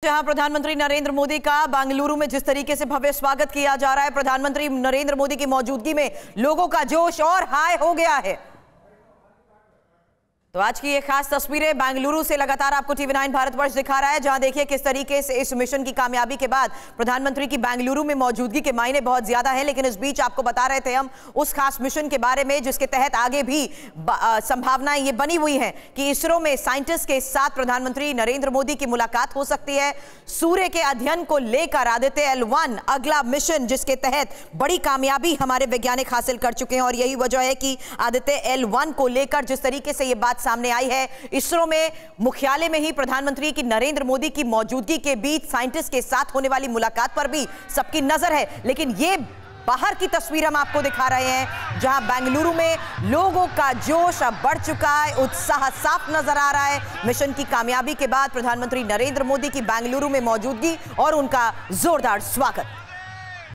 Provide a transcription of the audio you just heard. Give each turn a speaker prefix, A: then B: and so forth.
A: जहां प्रधानमंत्री नरेंद्र मोदी का बेंगलुरु में जिस तरीके से भव्य स्वागत किया जा रहा है, प्रधानमंत्री नरेंद्र मोदी की मौजूदगी में लोगों का जोश और हाई हो गया है। तो आज की ये खास तस्वीरें बेंगलुरु से लगातार आपको टीवी9 भारतवर्ष दिखा रहा है, जहां देखिए किस तरीके से इस मिशन की कामयाबी के बाद प्रधानमंत्री की बेंगलुरु में मौजूदगी के मायने बहुत ज्यादा है। लेकिन इस बीच आपको बता रहे थे हम उस खास मिशन के बारे में जिसके तहत आगे भी संभावनाएं ये बनी हुई हैं कि इसरो में साइंटिस्ट के साथ प्रधानमंत्री नरेंद्र मोदी की मुलाकात हो सकती है। सूर्य के अध्ययन को लेकर आदित्य L1 अगला मिशन, जिसके तहत बड़ी कामयाबी हमारे वैज्ञानिक हासिल कर चुके हैं। और यही वजह है कि आदित्य L1 को लेकर जिस तरीके से ये बात सामने आई है, इसरो में मुख्यालय में ही प्रधानमंत्री की नरेंद्र मोदी की मौजूदगी के बीच साइंटिस्ट के साथ होने वाली मुलाकात पर भी सबकी नजर है। लेकिन ये बाहर की तस्वीर हम आपको दिखा रहे हैं, जहां बेंगलुरु में लोगों का जोश अब बढ़ चुका है, उत्साह साफ नजर आ रहा है। मिशन की कामयाबी के बाद प्रधानमंत्री नरेंद्र मोदी की बेंगलुरु में मौजूदगी और उनका जोरदार स्वागत।